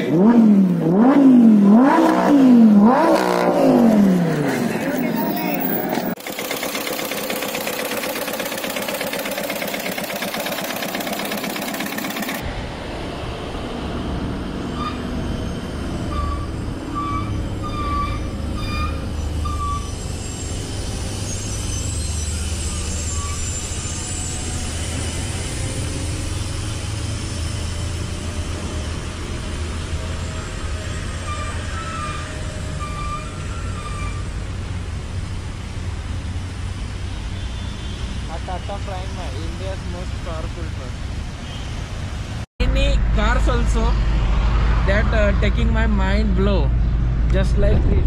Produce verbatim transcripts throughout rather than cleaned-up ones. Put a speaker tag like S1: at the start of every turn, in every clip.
S1: Tata Prima, India's most powerful truck. Many cars also that uh, taking my mind blow, just like this.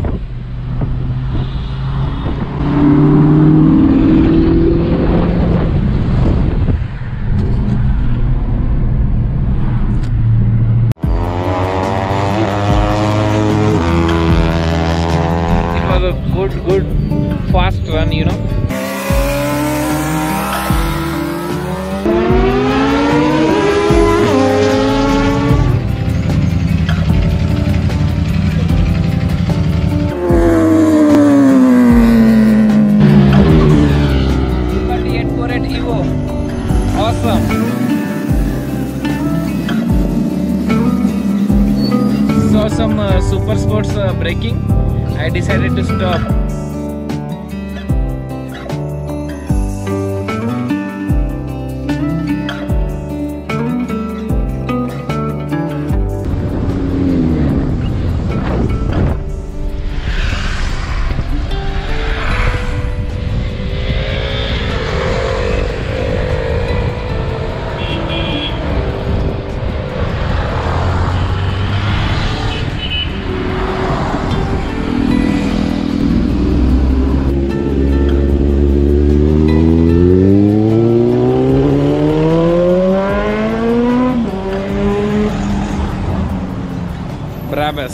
S1: It was a good, good, fast run, you know. Awesome. Saw some uh, super sports uh, braking. I decided to stop. Brabus.